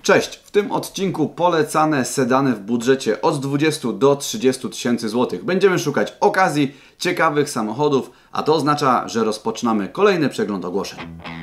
Cześć! W tym odcinku polecane sedany w budżecie od 20 do 30 tysięcy złotych. Będziemy szukać okazji, ciekawych samochodów, a to oznacza, że rozpoczynamy kolejny przegląd ogłoszeń.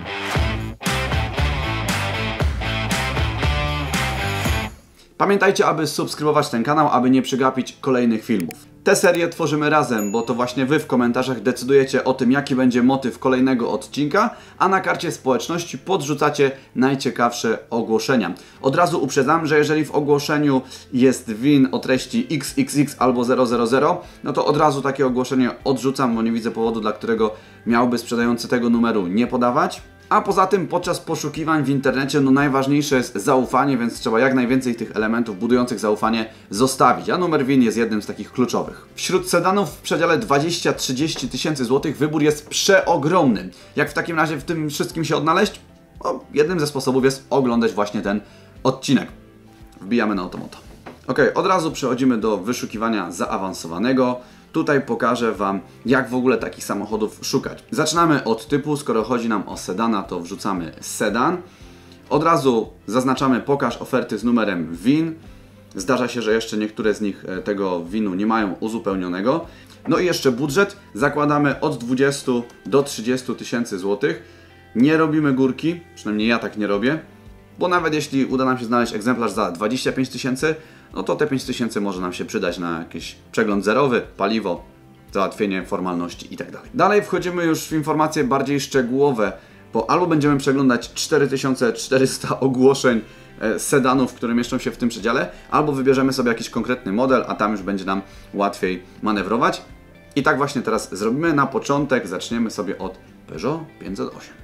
Pamiętajcie, aby subskrybować ten kanał, aby nie przegapić kolejnych filmów. Tę serię tworzymy razem, bo to właśnie Wy w komentarzach decydujecie o tym, jaki będzie motyw kolejnego odcinka, a na karcie społeczności podrzucacie najciekawsze ogłoszenia. Od razu uprzedzam, że jeżeli w ogłoszeniu jest VIN o treści XXX albo 000, no to od razu takie ogłoszenie odrzucam, bo nie widzę powodu, dla którego miałby sprzedający tego numeru nie podawać. A poza tym podczas poszukiwań w internecie najważniejsze jest zaufanie, więc trzeba jak najwięcej tych elementów budujących zaufanie zostawić, a numer VIN jest jednym z takich kluczowych. Wśród sedanów w przedziale 20-30 tysięcy złotych wybór jest przeogromny. Jak w takim razie w tym wszystkim się odnaleźć? Jednym ze sposobów jest oglądać właśnie ten odcinek. Wbijamy na automoto. Ok, od razu przechodzimy do wyszukiwania zaawansowanego. Tutaj pokażę Wam, jak w ogóle takich samochodów szukać. Zaczynamy od typu, skoro chodzi nam o sedana, to wrzucamy sedan. Od razu zaznaczamy pokaż oferty z numerem VIN. Zdarza się, że jeszcze niektóre z nich tego VIN-u nie mają uzupełnionego. No i jeszcze budżet. Zakładamy od 20 do 30 tysięcy złotych. Nie robimy górki, przynajmniej ja tak nie robię, bo nawet jeśli uda nam się znaleźć egzemplarz za 25 tysięcy, no to te 5 tysięcy może nam się przydać na jakiś przegląd zerowy, paliwo, załatwienie formalności itd. Dalej wchodzimy już w informacje bardziej szczegółowe, bo albo będziemy przeglądać 4400 ogłoszeń sedanów, które mieszczą się w tym przedziale, albo wybierzemy sobie jakiś konkretny model, a tam już będzie nam łatwiej manewrować. I tak właśnie teraz zrobimy. Na początek zaczniemy sobie od Peugeot 508.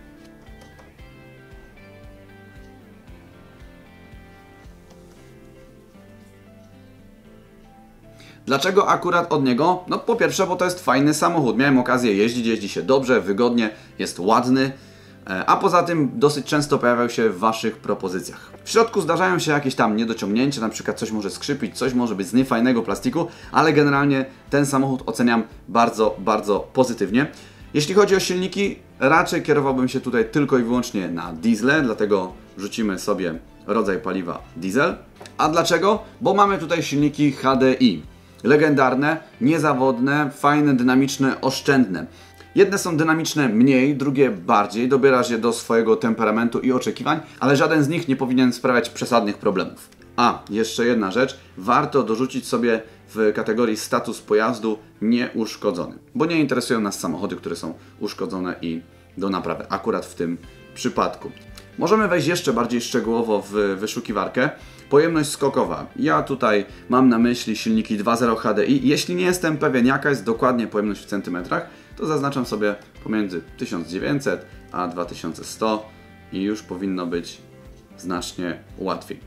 Dlaczego akurat od niego? No po pierwsze, bo to jest fajny samochód. Miałem okazję jeździć, jeździ się dobrze, wygodnie, jest ładny, a poza tym dosyć często pojawiał się w Waszych propozycjach. W środku zdarzają się jakieś tam niedociągnięcia, na przykład coś może skrzypić, coś może być z niefajnego plastiku, ale generalnie ten samochód oceniam bardzo, bardzo pozytywnie. Jeśli chodzi o silniki, raczej kierowałbym się tutaj tylko i wyłącznie na diesle, dlatego rzucimy sobie rodzaj paliwa diesel. A dlaczego? Bo mamy tutaj silniki HDI. Legendarne, niezawodne, fajne, dynamiczne, oszczędne. Jedne są dynamiczne mniej, drugie bardziej, dobierasz je do swojego temperamentu i oczekiwań, ale żaden z nich nie powinien sprawiać przesadnych problemów. A, jeszcze jedna rzecz, warto dorzucić sobie w kategorii status pojazdu nieuszkodzony, bo nie interesują nas samochody, które są uszkodzone i do naprawy, akurat w tym przypadku. Możemy wejść jeszcze bardziej szczegółowo w wyszukiwarkę. Pojemność skokowa. Ja tutaj mam na myśli silniki 2.0 HDI. Jeśli nie jestem pewien, jaka jest dokładnie pojemność w centymetrach, to zaznaczam sobie pomiędzy 1900 a 2100 i już powinno być znacznie łatwiej.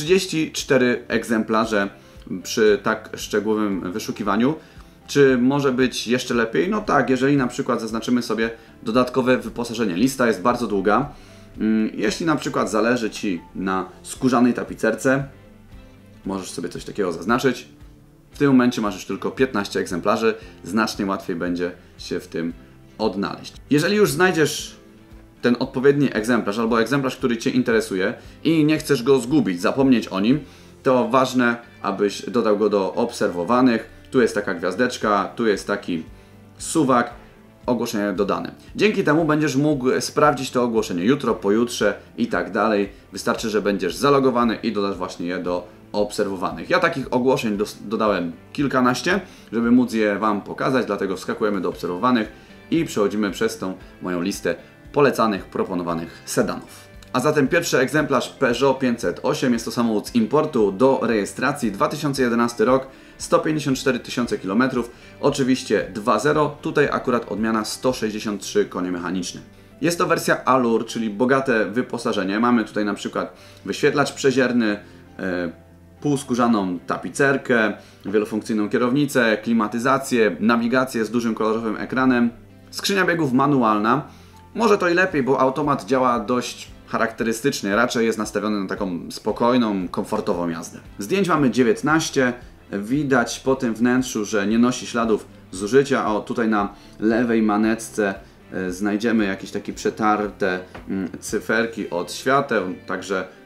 34 egzemplarze przy tak szczegółowym wyszukiwaniu. Czy może być jeszcze lepiej? No tak, jeżeli na przykład zaznaczymy sobie dodatkowe wyposażenie. Lista jest bardzo długa. Jeśli na przykład zależy Ci na skórzanej tapicerce, możesz sobie coś takiego zaznaczyć. W tym momencie masz już tylko 15 egzemplarzy, znacznie łatwiej będzie się w tym odnaleźć. Jeżeli już znajdziesz ten odpowiedni egzemplarz albo egzemplarz, który Cię interesuje i nie chcesz go zgubić, zapomnieć o nim, to ważne, abyś dodał go do obserwowanych. Tu jest taka gwiazdeczka, tu jest taki suwak. Ogłoszenie dodane. Dzięki temu będziesz mógł sprawdzić to ogłoszenie jutro, pojutrze i tak dalej. Wystarczy, że będziesz zalogowany i dodasz właśnie je do obserwowanych. Ja takich ogłoszeń dodałem kilkanaście, żeby móc je Wam pokazać, dlatego wskakujemy do obserwowanych i przechodzimy przez tą moją listę polecanych, proponowanych sedanów. A zatem pierwszy egzemplarz Peugeot 508 jest to samochód z importu do rejestracji, 2011 rok, 154 tysiące km, oczywiście 2.0, tutaj akurat odmiana 163 konie mechaniczne. Jest to wersja Allure, czyli bogate wyposażenie. Mamy tutaj na przykład wyświetlacz przezierny, półskórzaną tapicerkę, wielofunkcyjną kierownicę, klimatyzację, nawigację z dużym kolorowym ekranem, skrzynia biegów manualna. Może to i lepiej, bo automat działa dość charakterystycznie, raczej jest nastawiony na taką spokojną, komfortową jazdę. Zdjęć mamy 19, widać po tym wnętrzu, że nie nosi śladów zużycia. O, tutaj na lewej manetce znajdziemy jakieś takie przetarte cyferki od świateł, także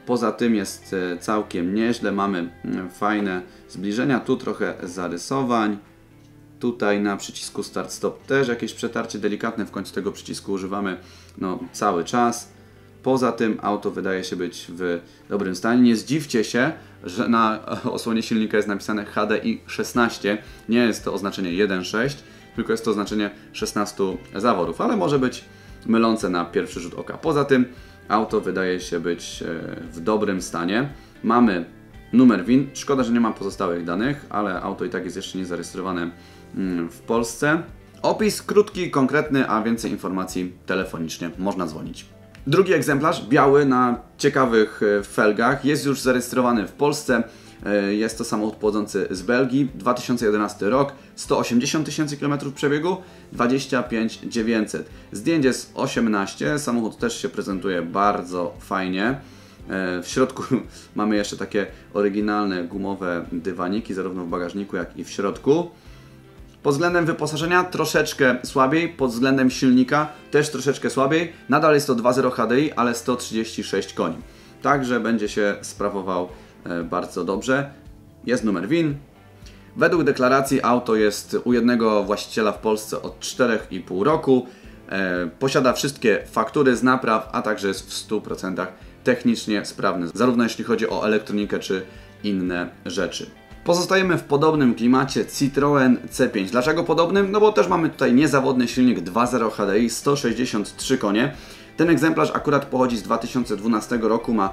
Poza tym jest całkiem nieźle, mamy fajne zbliżenia, tu trochę zarysowań. Tutaj na przycisku Start Stop też jakieś przetarcie delikatne, w końcu tego przycisku używamy cały czas. Poza tym auto wydaje się być w dobrym stanie. Nie zdziwcie się, że na osłonie silnika jest napisane HDI 16. Nie jest to oznaczenie 1.6, tylko jest to oznaczenie 16 zaworów, ale może być mylące na pierwszy rzut oka. Poza tym auto wydaje się być w dobrym stanie. Mamy numer VIN. Szkoda, że nie ma pozostałych danych, ale auto i tak jest jeszcze nie zarejestrowane w Polsce. Opis krótki, konkretny, a więcej informacji telefonicznie można dzwonić. Drugi egzemplarz, biały na ciekawych felgach, jest już zarejestrowany w Polsce. Jest to samochód pochodzący z Belgii, 2011 rok, 180 tysięcy km przebiegu, 25 900. Zdjęć jest 18, samochód też się prezentuje bardzo fajnie. W środku mamy jeszcze takie oryginalne gumowe dywaniki, zarówno w bagażniku, jak i w środku. Pod względem wyposażenia troszeczkę słabiej, pod względem silnika też troszeczkę słabiej. Nadal jest to 2.0 HDI, ale 136 koni. Także będzie się sprawował bardzo dobrze. Jest numer VIN. Według deklaracji auto jest u jednego właściciela w Polsce od 4,5 roku. Posiada wszystkie faktury z napraw, a także jest w 100% technicznie sprawny, zarówno jeśli chodzi o elektronikę czy inne rzeczy. Pozostajemy w podobnym klimacie Citroen C5. Dlaczego podobnym? No bo też mamy tutaj niezawodny silnik 2.0 HDI, 163 konie. Ten egzemplarz akurat pochodzi z 2012 roku, ma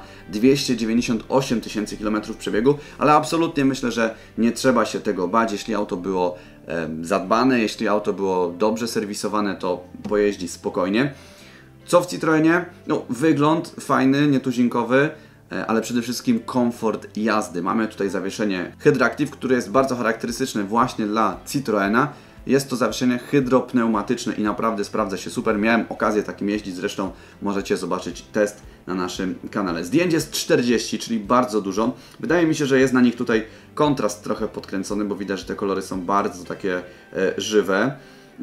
298 tysięcy km przebiegu, ale absolutnie myślę, że nie trzeba się tego bać. Jeśli auto było zadbane, jeśli auto było dobrze serwisowane, to pojeździ spokojnie. Co w Citroenie? No, wygląd fajny, nietuzinkowy, ale przede wszystkim komfort jazdy. Mamy tutaj zawieszenie Hydractive, które jest bardzo charakterystyczne właśnie dla Citroena. Jest to zawieszenie hydropneumatyczne i naprawdę sprawdza się super. Miałem okazję takim jeździć, zresztą możecie zobaczyć test na naszym kanale. Zdjęć jest 40, czyli bardzo dużo. Wydaje mi się, że jest na nich tutaj kontrast trochę podkręcony, bo widać, że te kolory są bardzo takie żywe.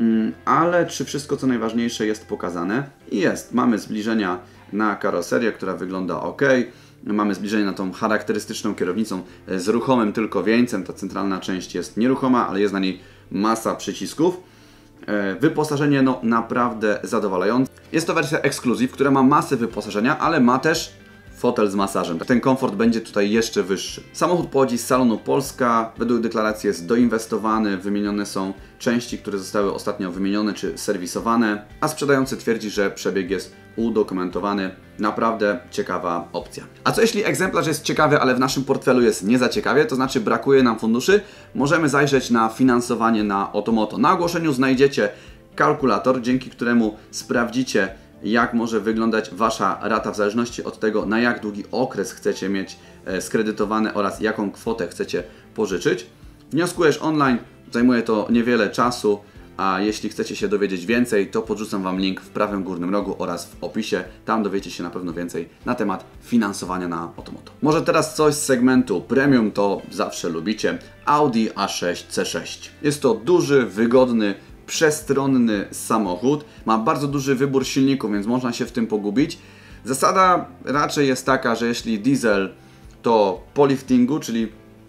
Ale czy wszystko co najważniejsze jest pokazane? Jest. Mamy zbliżenia na karoserię, która wygląda ok. Mamy zbliżenie na tą charakterystyczną kierownicą z ruchomym tylko wieńcem. Ta centralna część jest nieruchoma, ale jest na niej masa przycisków. Wyposażenie no naprawdę zadowalające. Jest to wersja Exclusive, która ma masę wyposażenia, ale ma też fotel z masażem. Ten komfort będzie tutaj jeszcze wyższy. Samochód pochodzi z salonu Polska. Według deklaracji jest doinwestowany. Wymienione są części, które zostały ostatnio wymienione czy serwisowane. A sprzedający twierdzi, że przebieg jest udokumentowany. Naprawdę ciekawa opcja. A co jeśli egzemplarz jest ciekawy, ale w naszym portfelu jest nie za ciekawie, to znaczy brakuje nam funduszy? Możemy zajrzeć na finansowanie na Otomoto. Na ogłoszeniu znajdziecie kalkulator, dzięki któremu sprawdzicie, jak może wyglądać Wasza rata w zależności od tego, na jak długi okres chcecie mieć skredytowane oraz jaką kwotę chcecie pożyczyć. Wnioskujesz online, zajmuje to niewiele czasu, a jeśli chcecie się dowiedzieć więcej, to podrzucam Wam link w prawym górnym rogu oraz w opisie. Tam dowiecie się na pewno więcej na temat finansowania na Otomoto. Może teraz coś z segmentu premium, to zawsze lubicie. Audi A6 C6. Jest to duży, wygodny, przestronny samochód. Ma bardzo duży wybór silników, więc można się w tym pogubić. Zasada raczej jest taka, że jeśli diesel, to po liftingu, czyli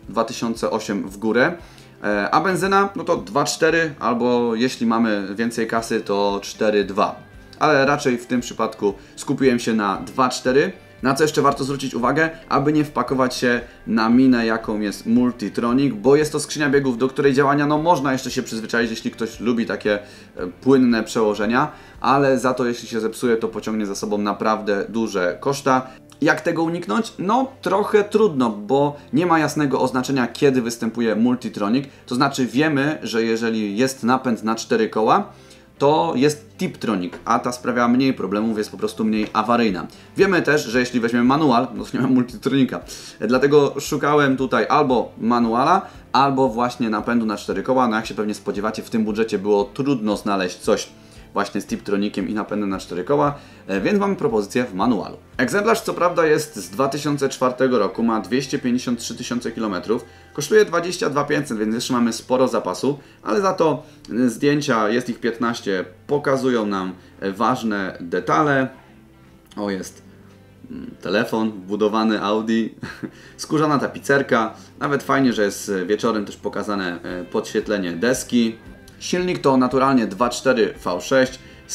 2008 w górę, a benzyna no to 2.4 albo jeśli mamy więcej kasy, to 4.2. Ale raczej w tym przypadku skupiłem się na 2.4. Na co jeszcze warto zwrócić uwagę, aby nie wpakować się na minę, jaką jest Multitronic, bo jest to skrzynia biegów, do której działania no można jeszcze się przyzwyczaić, jeśli ktoś lubi takie płynne przełożenia, ale za to jeśli się zepsuje, to pociągnie za sobą naprawdę duże koszta. Jak tego uniknąć? No trochę trudno, bo nie ma jasnego oznaczenia, kiedy występuje Multitronic, to znaczy wiemy, że jeżeli jest napęd na 4 koła, to jest Tiptronic, a ta sprawia mniej problemów, jest po prostu mniej awaryjna. Wiemy też, że jeśli weźmiemy manual, no to nie ma Multitronika. Dlatego szukałem tutaj albo manuala, albo właśnie napędu na 4 koła. No jak się pewnie spodziewacie, w tym budżecie było trudno znaleźć coś właśnie z Tiptroniciem i napędem na 4 koła, więc mamy propozycję w manualu. Egzemplarz co prawda jest z 2004 roku, ma 253 tysiące km, kosztuje 22 500, więc jeszcze mamy sporo zapasu, ale za to zdjęcia, jest ich 15, pokazują nam ważne detale. O, jest telefon wbudowany Audi, skórzana tapicerka, nawet fajnie, że jest wieczorem też pokazane podświetlenie deski. Silnik to naturalnie 2.4 V6,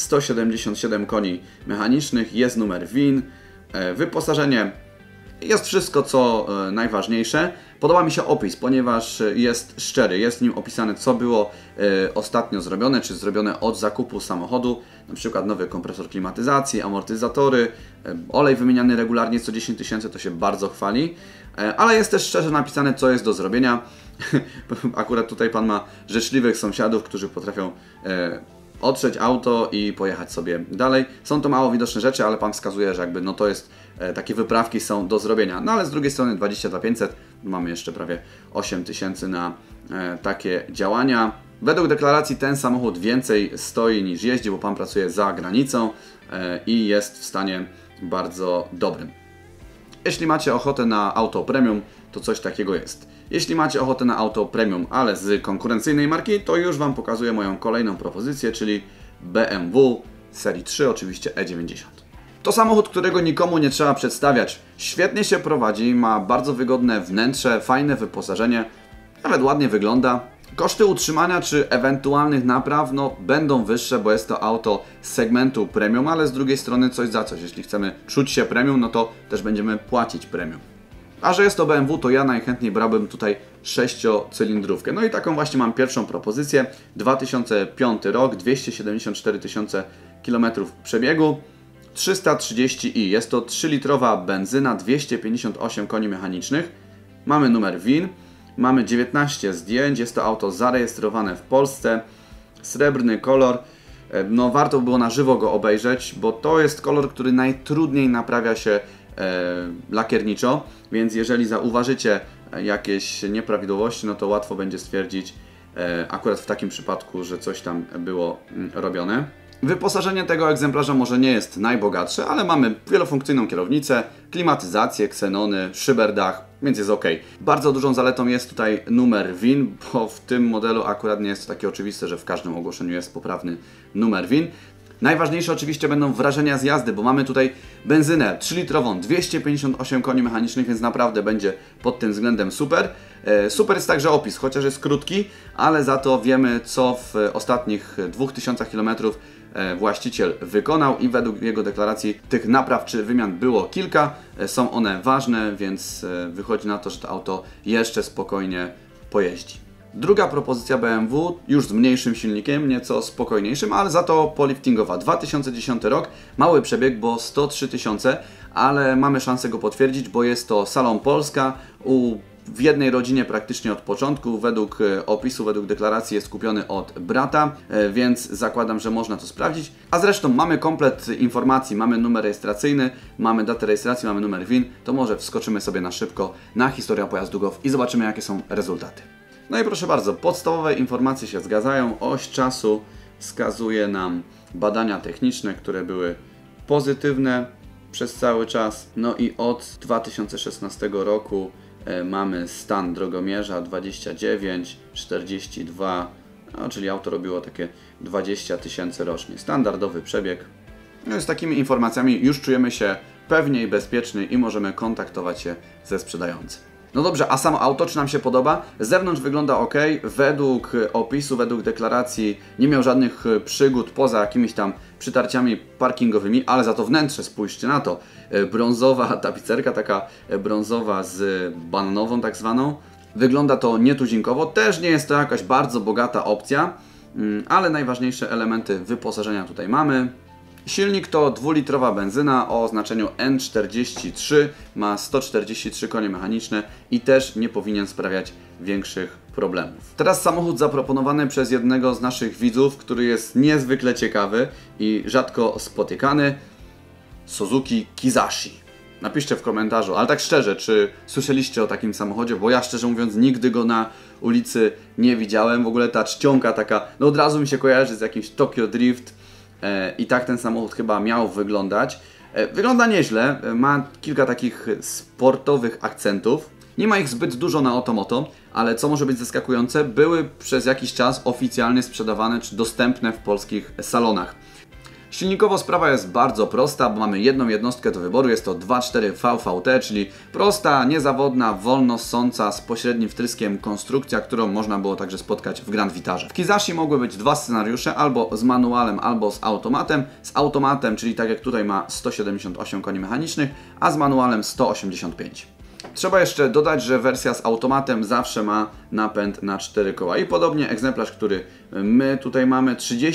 177 koni mechanicznych, jest numer VIN. Wyposażenie jest wszystko co najważniejsze. Podoba mi się opis, ponieważ jest szczery, jest w nim opisane co było ostatnio zrobione, czy zrobione od zakupu samochodu, na przykład nowy kompresor klimatyzacji, amortyzatory, olej wymieniany regularnie co 10 tysięcy, to się bardzo chwali, ale jest też szczerze napisane co jest do zrobienia. Akurat tutaj pan ma życzliwych sąsiadów, którzy potrafią otrzeć auto i pojechać sobie dalej. Są to mało widoczne rzeczy, ale pan wskazuje, że jakby no to jest, takie wyprawki są do zrobienia. No ale z drugiej strony 22 500, mamy jeszcze prawie 8 tysięcy na takie działania. Według deklaracji ten samochód więcej stoi niż jeździ, bo pan pracuje za granicą i jest w stanie bardzo dobrym. Jeśli macie ochotę na auto premium, to coś takiego jest. Jeśli macie ochotę na auto premium, ale z konkurencyjnej marki, to już Wam pokazuję moją kolejną propozycję, czyli BMW serii 3, oczywiście E90. To samochód, którego nikomu nie trzeba przedstawiać. Świetnie się prowadzi, ma bardzo wygodne wnętrze, fajne wyposażenie, nawet ładnie wygląda. Koszty utrzymania czy ewentualnych napraw będą wyższe, bo jest to auto z segmentu premium, ale z drugiej strony coś za coś. Jeśli chcemy czuć się premium, no to też będziemy płacić premium. A że jest to BMW, to ja najchętniej brałbym tutaj 6-cylindrówkę. No i taką właśnie mam pierwszą propozycję. 2005 rok, 274 tysiące kilometrów przebiegu, 330i. Jest to 3-litrowa benzyna, 258 koni mechanicznych. Mamy numer VIN, mamy 19 zdjęć, jest to auto zarejestrowane w Polsce, srebrny kolor. No warto by było na żywo go obejrzeć, bo to jest kolor, który najtrudniej naprawia się lakierniczo, więc jeżeli zauważycie jakieś nieprawidłowości, no to łatwo będzie stwierdzić akurat w takim przypadku, że coś tam było robione. Wyposażenie tego egzemplarza może nie jest najbogatsze, ale mamy wielofunkcyjną kierownicę, klimatyzację, ksenony, szyberdach, więc jest ok. Bardzo dużą zaletą jest tutaj numer VIN, bo w tym modelu akurat nie jest to takie oczywiste, że w każdym ogłoszeniu jest poprawny numer VIN. Najważniejsze oczywiście będą wrażenia z jazdy, bo mamy tutaj benzynę 3-litrową, 258 koni mechanicznych, więc naprawdę będzie pod tym względem super. Super jest także opis, chociaż jest krótki, ale za to wiemy, co w ostatnich 2000 km właściciel wykonał i według jego deklaracji tych napraw czy wymian było kilka. Są one ważne, więc wychodzi na to, że to auto jeszcze spokojnie pojeździ. Druga propozycja BMW, już z mniejszym silnikiem, nieco spokojniejszym, ale za to poliftingowa. 2010 rok, mały przebieg, bo 103 tysiące, ale mamy szansę go potwierdzić, bo jest to Salon Polska, w jednej rodzinie praktycznie od początku, według opisu, według deklaracji jest kupiony od brata, więc zakładam, że można to sprawdzić. A zresztą mamy komplet informacji, mamy numer rejestracyjny, mamy datę rejestracji, mamy numer VIN, to może wskoczymy sobie na szybko na Historia Pojazdu Gov i zobaczymy, jakie są rezultaty. No i proszę bardzo, podstawowe informacje się zgadzają, oś czasu wskazuje nam badania techniczne, które były pozytywne przez cały czas. No i od 2016 roku mamy stan drogomierza 29, 42, no, czyli auto robiło takie 20 tysięcy rocznie. Standardowy przebieg. No i z takimi informacjami już czujemy się pewniej, bezpieczniej i możemy kontaktować się ze sprzedającym. No dobrze, a samo auto, czy nam się podoba? Z zewnątrz wygląda ok, według opisu, według deklaracji nie miał żadnych przygód poza jakimiś tam przytarciami parkingowymi, ale za to wnętrze, spójrzcie na to. Brązowa tapicerka, taka brązowa z bananową tak zwaną. Wygląda to nietuzinkowo, też nie jest to jakaś bardzo bogata opcja, ale najważniejsze elementy wyposażenia tutaj mamy. Silnik to 2-litrowa benzyna o oznaczeniu N43, ma 143 konie mechaniczne i też nie powinien sprawiać większych problemów. Teraz samochód zaproponowany przez jednego z naszych widzów, który jest niezwykle ciekawy i rzadko spotykany. Suzuki Kizashi. Napiszcie w komentarzu, ale tak szczerze, czy słyszeliście o takim samochodzie, bo ja szczerze mówiąc nigdy go na ulicy nie widziałem. W ogóle ta czcionka taka, no od razu mi się kojarzy z jakimś Tokyo Drift. I tak ten samochód chyba miał wyglądać. Wygląda nieźle, ma kilka takich sportowych akcentów. Nie ma ich zbyt dużo na Otomoto, ale co może być zaskakujące, były przez jakiś czas oficjalnie sprzedawane czy dostępne w polskich salonach. Silnikowo sprawa jest bardzo prosta, bo mamy jedną jednostkę do wyboru, jest to 2.4 VVT, czyli prosta, niezawodna, wolno ssąca z pośrednim wtryskiem konstrukcja, którą można było także spotkać w Grand Vitarze. W Kizashi mogły być dwa scenariusze, albo z manualem, albo z automatem. Z automatem, czyli tak jak tutaj ma 178 koni mechanicznych, a z manualem 185. Trzeba jeszcze dodać, że wersja z automatem zawsze ma napęd na 4 koła. I podobnie egzemplarz, który my tutaj mamy,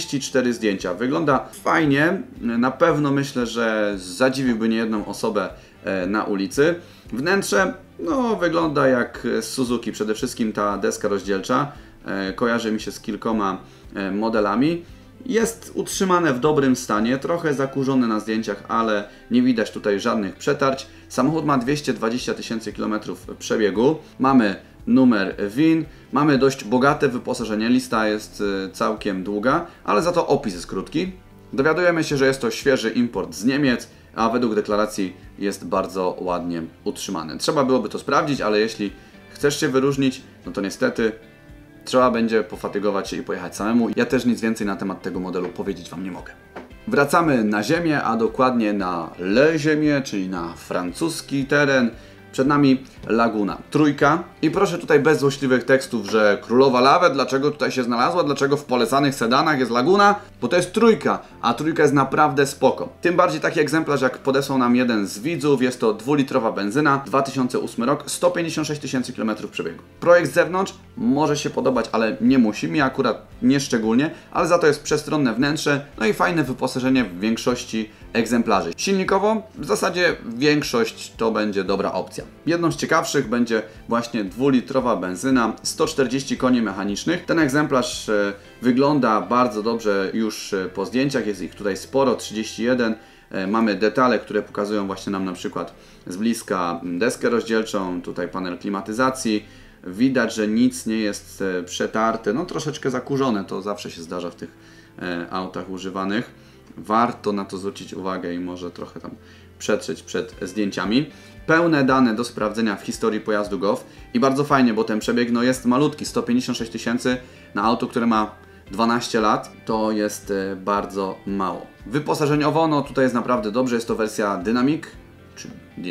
34 zdjęcia. Wygląda fajnie, na pewno myślę, że zadziwiłby niejedną osobę na ulicy. Wnętrze, no, wygląda jak z Suzuki, przede wszystkim ta deska rozdzielcza. Kojarzy mi się z kilkoma modelami. Jest utrzymane w dobrym stanie, trochę zakurzone na zdjęciach, ale nie widać tutaj żadnych przetarć. Samochód ma 220 000 km przebiegu. Mamy numer VIN, mamy dość bogate wyposażenie, lista jest całkiem długa, ale za to opis jest krótki. Dowiadujemy się, że jest to świeży import z Niemiec, a według deklaracji jest bardzo ładnie utrzymany. Trzeba byłoby to sprawdzić, ale jeśli chcesz się wyróżnić, no to niestety trzeba będzie pofatygować się i pojechać samemu. Ja też nic więcej na temat tego modelu powiedzieć Wam nie mogę. Wracamy na ziemię, a dokładnie na Le Ziemię, czyli na francuski teren. Przed nami Laguna trójka. I proszę tutaj bez złośliwych tekstów, że królowa lawy, dlaczego tutaj się znalazła, dlaczego w polecanych sedanach jest Laguna? Bo to jest trójka, a trójka jest naprawdę spoko. Tym bardziej taki egzemplarz, jak podesłał nam jeden z widzów, jest to 2-litrowa benzyna, 2008 rok, 156 000 km przebiegu. Projekt z zewnątrz może się podobać, ale nie musi, mi akurat nie szczególnie, ale za to jest przestronne wnętrze, no i fajne wyposażenie w większości egzemplarzy. Silnikowo w zasadzie większość to będzie dobra opcja. Jedną z ciekawszych będzie właśnie 2-litrowa benzyna, 140 koni mechanicznych. Ten egzemplarz wygląda bardzo dobrze już po zdjęciach, jest ich tutaj sporo, 31. Mamy detale, które pokazują właśnie nam na przykład z bliska deskę rozdzielczą, tutaj panel klimatyzacji. Widać, że nic nie jest przetarte, no troszeczkę zakurzone, to zawsze się zdarza w tych autach używanych. Warto na to zwrócić uwagę i może trochę tam przetrzeć przed zdjęciami. Pełne dane do sprawdzenia w historii pojazdu Gov i bardzo fajnie, bo ten przebieg no jest malutki, 156 000 na auto, które ma 12 lat, to jest bardzo mało. Wyposażeniowo, no tutaj jest naprawdę dobrze, jest to wersja Dynamic, czy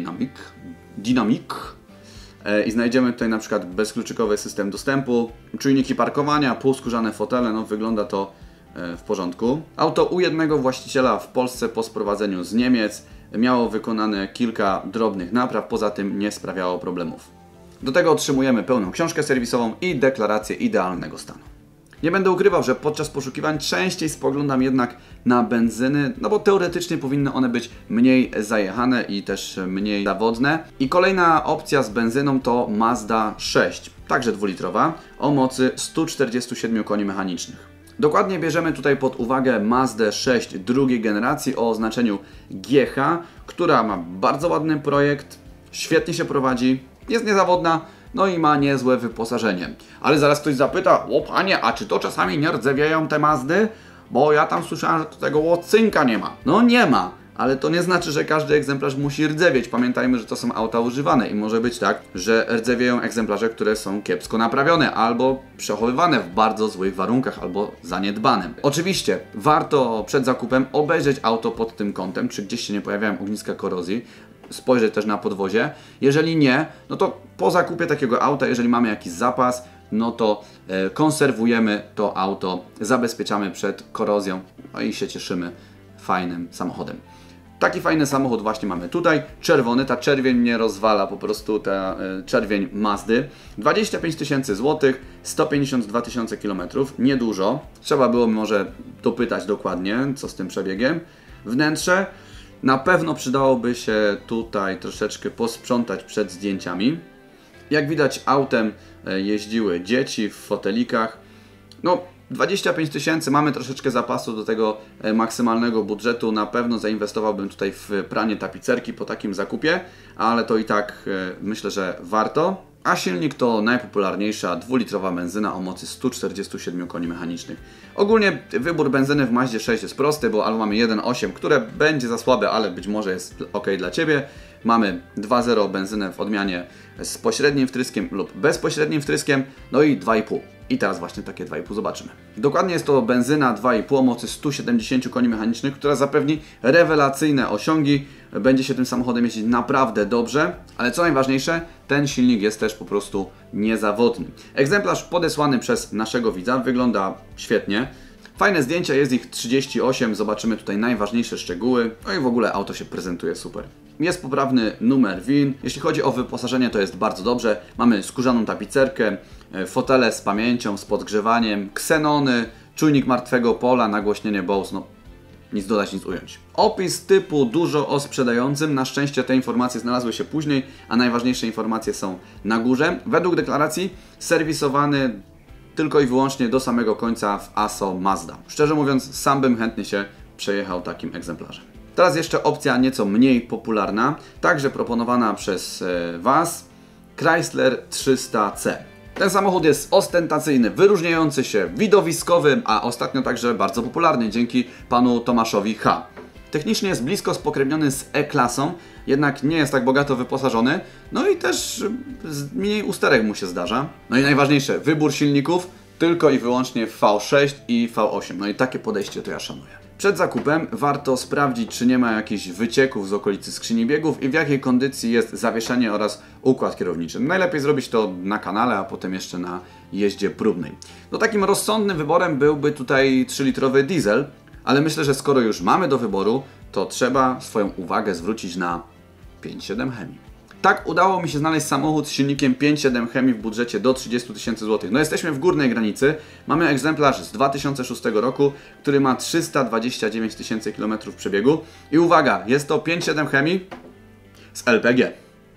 Dynamic. I znajdziemy tutaj na przykład bezkluczykowy system dostępu, czujniki parkowania, półskórzane fotele, no wygląda to w porządku. Auto u jednego właściciela w Polsce po sprowadzeniu z Niemiec miało wykonane kilka drobnych napraw, poza tym nie sprawiało problemów. Do tego otrzymujemy pełną książkę serwisową i deklarację idealnego stanu. Nie będę ukrywał, że podczas poszukiwań częściej spoglądam jednak na benzyny, no bo teoretycznie powinny one być mniej zajechane i też mniej zawodne. I kolejna opcja z benzyną to Mazda 6, także 2-litrowa, o mocy 147 koni mechanicznych. Dokładnie bierzemy tutaj pod uwagę Mazdę 6 drugiej generacji o oznaczeniu GH, która ma bardzo ładny projekt, świetnie się prowadzi, jest niezawodna, no i ma niezłe wyposażenie. Ale zaraz ktoś zapyta, o panie, a czy to czasami nie rdzewieją te Mazdy? Bo ja tam słyszałem, że tego łocynka nie ma. No nie ma, ale to nie znaczy, że każdy egzemplarz musi rdzewieć. Pamiętajmy, że to są auta używane i może być tak, że rdzewieją egzemplarze, które są kiepsko naprawione albo przechowywane w bardzo złych warunkach albo zaniedbane. Oczywiście warto przed zakupem obejrzeć auto pod tym kątem, czy gdzieś się nie pojawiają ogniska korozji, spojrzeć też na podwozie. Jeżeli nie, no to po zakupie takiego auta, jeżeli mamy jakiś zapas, no to konserwujemy to auto, zabezpieczamy przed korozją, no i się cieszymy fajnym samochodem. Taki fajny samochód właśnie mamy tutaj, czerwony, ta czerwień mnie rozwala, po prostu ta czerwień Mazdy. 25 000 zł, 152 000 km, niedużo. Trzeba było może dopytać dokładnie, co z tym przebiegiem. Wnętrze, na pewno przydałoby się tutaj troszeczkę posprzątać przed zdjęciami. Jak widać, autem jeździły dzieci w fotelikach. No, 25 000, mamy troszeczkę zapasu do tego maksymalnego budżetu. Na pewno zainwestowałbym tutaj w pranie tapicerki po takim zakupie, ale to i tak myślę, że warto. A silnik to najpopularniejsza dwulitrowa benzyna o mocy 147 koni mechanicznych. Ogólnie wybór benzyny w Mazdzie 6 jest prosty, bo albo mamy 1.8, które będzie za słabe, ale być może jest ok dla Ciebie. Mamy 2.0 benzynę w odmianie z pośrednim wtryskiem lub bezpośrednim wtryskiem, no i 2.5. I teraz właśnie takie 2.5 zobaczymy. Dokładnie jest to benzyna 2.5 o mocy 170 koni mechanicznych, która zapewni rewelacyjne osiągi. Będzie się tym samochodem jeździć naprawdę dobrze, ale co najważniejsze, ten silnik jest też po prostu niezawodny. Egzemplarz podesłany przez naszego widza wygląda świetnie. Fajne zdjęcia, jest ich 38, zobaczymy tutaj najważniejsze szczegóły. No i w ogóle auto się prezentuje super. Jest poprawny numer VIN. Jeśli chodzi o wyposażenie, to jest bardzo dobrze. Mamy skórzaną tapicerkę, fotele z pamięcią, z podgrzewaniem, ksenony, czujnik martwego pola, nagłośnienie Bose. No, nic dodać, nic ująć. Opis typu dużo o sprzedającym. Na szczęście te informacje znalazły się później, a najważniejsze informacje są na górze. Według deklaracji serwisowany tylko i wyłącznie do samego końca w ASO Mazda. Szczerze mówiąc, sam bym chętnie się przejechał takim egzemplarzem. Teraz jeszcze opcja nieco mniej popularna, także proponowana przez Was, Chrysler 300C. Ten samochód jest ostentacyjny, wyróżniający się, widowiskowy, a ostatnio także bardzo popularny dzięki panu Tomaszowi H. Technicznie jest blisko spokrewniony z E-klasą, jednak nie jest tak bogato wyposażony, no i też mniej usterek mu się zdarza. No i najważniejsze, wybór silników tylko i wyłącznie V6 i V8, no i takie podejście to ja szanuję. Przed zakupem warto sprawdzić, czy nie ma jakichś wycieków z okolicy skrzyni biegów i w jakiej kondycji jest zawieszenie oraz układ kierowniczy. Najlepiej zrobić to na kanale, a potem jeszcze na jeździe próbnej. No takim rozsądnym wyborem byłby tutaj 3-litrowy diesel, ale myślę, że skoro już mamy do wyboru, to trzeba swoją uwagę zwrócić na 5.7 Hemi. Tak, udało mi się znaleźć samochód z silnikiem 5.7 Hemi w budżecie do 30 000 złotych. No jesteśmy w górnej granicy. Mamy egzemplarz z 2006 roku, który ma 329 000 km przebiegu. I uwaga, jest to 5.7 Hemi z LPG.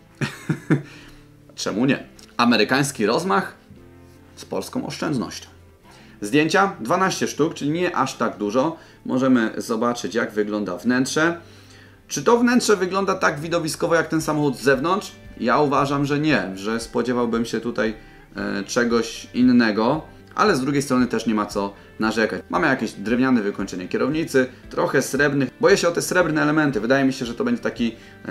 Czemu nie? Amerykański rozmach z polską oszczędnością. Zdjęcia 12 sztuk, czyli nie aż tak dużo. Możemy zobaczyć, jak wygląda wnętrze. Czy to wnętrze wygląda tak widowiskowo jak ten samochód z zewnątrz? Ja uważam, że nie, że spodziewałbym się tutaj czegoś innego, ale z drugiej strony też nie ma co narzekać. Mamy jakieś drewniane wykończenie kierownicy, trochę srebrnych. Boję się o te srebrne elementy. Wydaje mi się, że to będzie taki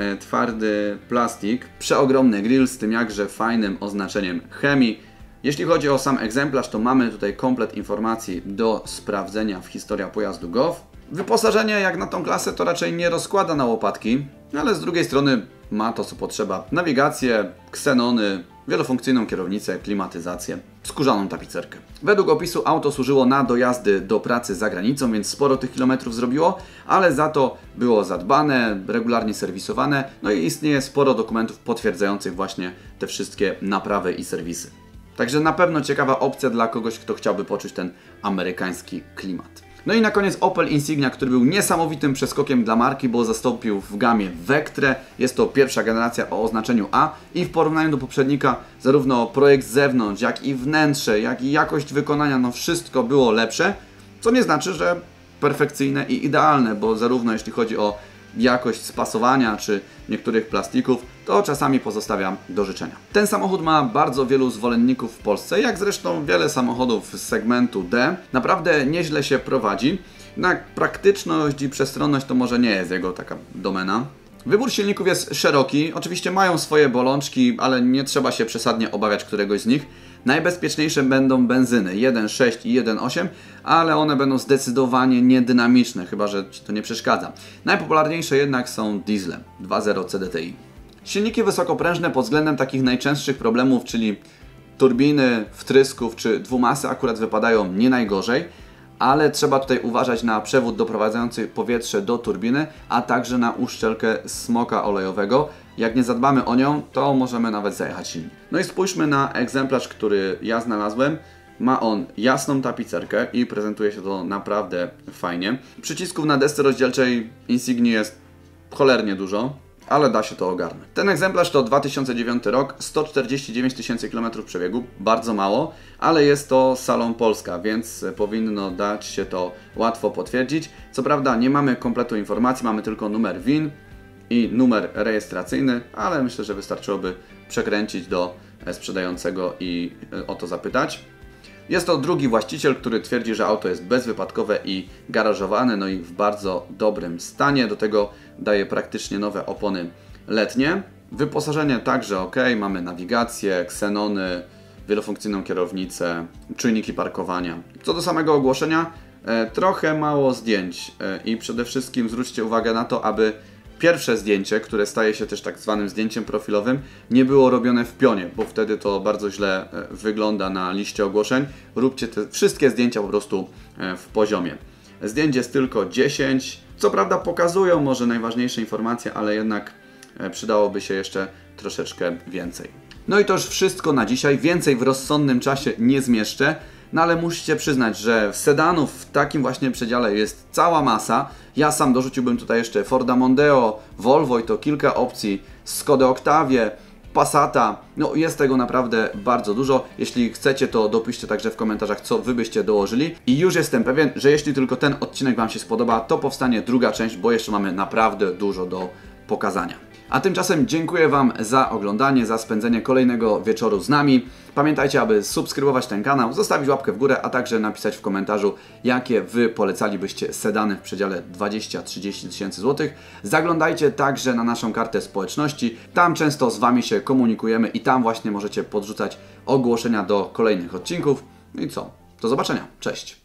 twardy plastik. Przeogromny grill z tym jakże fajnym oznaczeniem Hemi. Jeśli chodzi o sam egzemplarz, to mamy tutaj komplet informacji do sprawdzenia w historia pojazdu Gov. Wyposażenie jak na tą klasę to raczej nie rozkłada na łopatki, ale z drugiej strony ma to co potrzeba. Nawigację, ksenony, wielofunkcyjną kierownicę, klimatyzację, skórzaną tapicerkę. Według opisu auto służyło na dojazdy do pracy za granicą, więc sporo tych kilometrów zrobiło, ale za to było zadbane, regularnie serwisowane, no i istnieje sporo dokumentów potwierdzających właśnie te wszystkie naprawy i serwisy. Także na pewno ciekawa opcja dla kogoś, kto chciałby poczuć ten amerykański klimat. No i na koniec Opel Insignia, który był niesamowitym przeskokiem dla marki, bo zastąpił w gamie Vectrę. Jest to pierwsza generacja o oznaczeniu A i w porównaniu do poprzednika zarówno projekt z zewnątrz, jak i wnętrze, jak i jakość wykonania, no wszystko było lepsze, co nie znaczy, że perfekcyjne i idealne, bo zarówno jeśli chodzi o jakość spasowania czy niektórych plastików, to czasami pozostawia do życzenia. Ten samochód ma bardzo wielu zwolenników w Polsce, jak zresztą wiele samochodów z segmentu D. Naprawdę nieźle się prowadzi, jednak praktyczność i przestronność to może nie jest jego taka domena. Wybór silników jest szeroki, oczywiście mają swoje bolączki, ale nie trzeba się przesadnie obawiać któregoś z nich. Najbezpieczniejsze będą benzyny 1.6 i 1.8, ale one będą zdecydowanie niedynamiczne, chyba że Ci to nie przeszkadza. Najpopularniejsze jednak są diesle 2.0 CDTI. Silniki wysokoprężne pod względem takich najczęstszych problemów, czyli turbiny, wtrysków czy dwumasy akurat wypadają nie najgorzej, ale trzeba tutaj uważać na przewód doprowadzający powietrze do turbiny, a także na uszczelkę smoka olejowego. Jak nie zadbamy o nią, to możemy nawet zajechać silnik. No i spójrzmy na egzemplarz, który ja znalazłem. Ma on jasną tapicerkę i prezentuje się to naprawdę fajnie. Przycisków na desce rozdzielczej Insignii jest cholernie dużo, ale da się to ogarnąć. Ten egzemplarz to 2009 rok, 149 000 km przebiegu, bardzo mało, ale jest to Salon Polska, więc powinno dać się to łatwo potwierdzić. Co prawda nie mamy kompletu informacji, mamy tylko numer VIN i numer rejestracyjny, ale myślę, że wystarczyłoby przekręcić do sprzedającego i o to zapytać. Jest to drugi właściciel, który twierdzi, że auto jest bezwypadkowe i garażowane, no i w bardzo dobrym stanie. Do tego daje praktycznie nowe opony letnie. Wyposażenie także ok, mamy nawigację, ksenony, wielofunkcyjną kierownicę, czujniki parkowania. Co do samego ogłoszenia, trochę mało zdjęć i przede wszystkim zwróćcie uwagę na to, aby pierwsze zdjęcie, które staje się też tak zwanym zdjęciem profilowym, nie było robione w pionie, bo wtedy to bardzo źle wygląda na liście ogłoszeń. Róbcie te wszystkie zdjęcia po prostu w poziomie. Zdjęć jest tylko 10. Co prawda pokazują może najważniejsze informacje, ale jednak przydałoby się jeszcze troszeczkę więcej. No i to już wszystko na dzisiaj. Więcej w rozsądnym czasie nie zmieszczę. No ale musicie przyznać, że sedanów w takim właśnie przedziale jest cała masa. Ja sam dorzuciłbym tutaj jeszcze Forda Mondeo, Volvo i to kilka opcji, Skodę Octavię, Passata. No jest tego naprawdę bardzo dużo. Jeśli chcecie, to dopiszcie także w komentarzach, co wy byście dołożyli. I już jestem pewien, że jeśli tylko ten odcinek wam się spodoba, to powstanie druga część, bo jeszcze mamy naprawdę dużo do pokazania. A tymczasem dziękuję wam za oglądanie, za spędzenie kolejnego wieczoru z nami. Pamiętajcie, aby subskrybować ten kanał, zostawić łapkę w górę, a także napisać w komentarzu, jakie wy polecalibyście sedany w przedziale 20-30 tysięcy złotych. Zaglądajcie także na naszą kartę społeczności, tam często z wami się komunikujemy i tam właśnie możecie podrzucać ogłoszenia do kolejnych odcinków. No i co? Do zobaczenia, cześć!